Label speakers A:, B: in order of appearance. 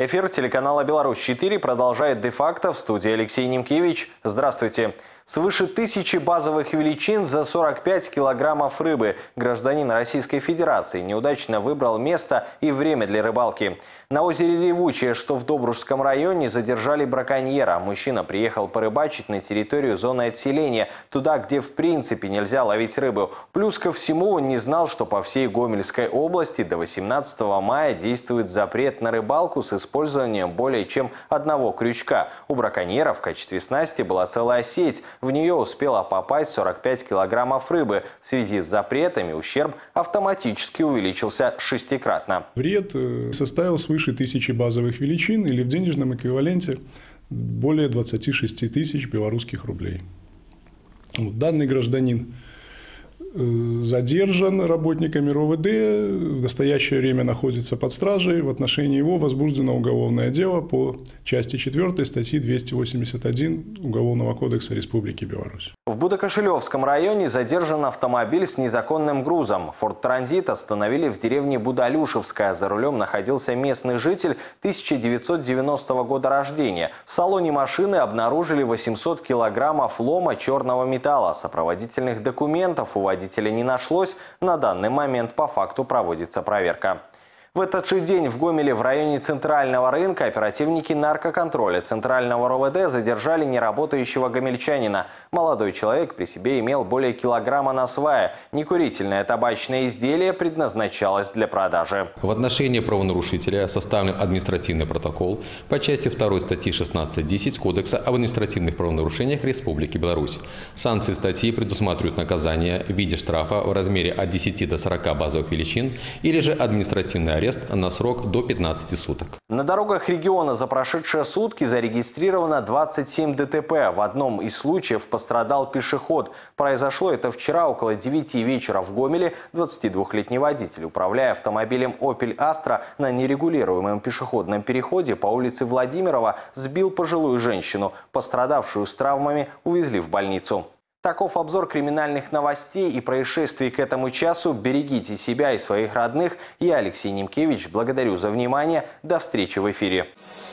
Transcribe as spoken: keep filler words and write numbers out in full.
A: Эфир телеканала «Беларусь-четыре» продолжает де-факто. В студии Алексей Немкевич. Здравствуйте. Свыше тысячи базовых величин за сорок пять килограммов рыбы. Гражданин Российской Федерации неудачно выбрал место и время для рыбалки. На озере Ревучее, что в Добружском районе, задержали браконьера. Мужчина приехал порыбачить на территорию зоны отселения, туда, где в принципе нельзя ловить рыбу. Плюс ко всему он не знал, что по всей Гомельской области до восемнадцатого мая действует запрет на рыбалку с использованием более чем одного крючка. У браконьера в качестве снасти была целая сеть. В нее успело попасть сорок пять килограммов рыбы. В связи с запретами ущерб автоматически увеличился шестикратно.
B: Вред составил свыше тысячи базовых величин или в денежном эквиваленте более двадцати шести тысяч белорусских рублей. Данный гражданин задержан работниками РОВД, в настоящее время находится под стражей. В отношении его возбуждено уголовное дело по части четвёртой статьи двести восемьдесят один Уголовного кодекса Республики Беларусь.
A: В Будокошелевском районе задержан автомобиль с незаконным грузом. Форд Транзит остановили в деревне Будалюшевская. За рулем находился местный житель тысяча девятьсот девяностого года рождения. В салоне машины обнаружили восемьсот килограммов лома черного металла. Сопроводительных документов у водителя не нашлось. На данный момент по факту проводится проверка. В этот же день в Гомеле в районе Центрального рынка оперативники наркоконтроля Центрального РОВД задержали неработающего гомельчанина. Молодой человек при себе имел более килограмма насвая. Некурительное табачное изделие предназначалось для продажи.
C: В отношении правонарушителя составлен административный протокол по части второй статьи шестнадцать десять Кодекса об административных правонарушениях Республики Беларусь. Санкции статьи предусматривают наказание в виде штрафа в размере от десяти до сорока базовых величин или же административный арест на срок до пятнадцати суток.
A: На дорогах региона за прошедшие сутки зарегистрировано двадцать семь ДТП. В одном из случаев пострадал пешеход. Произошло это вчера около девяти вечера в Гомеле. двадцатидвухлетний водитель, управляя автомобилем Opel Astra на нерегулируемом пешеходном переходе по улице Владимирова, сбил пожилую женщину. Пострадавшую с травмами увезли в больницу. Таков обзор криминальных новостей и происшествий к этому часу. Берегите себя и своих родных. Я, Алексей Немкевич, благодарю за внимание. До встречи в эфире.